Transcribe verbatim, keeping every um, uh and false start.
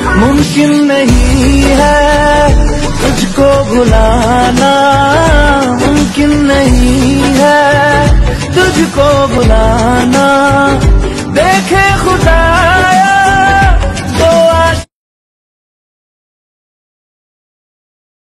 मुमकिन नहीं है तुझको भुलाना, मुमकिन नहीं है तुझको भुलाना। देखे खुदा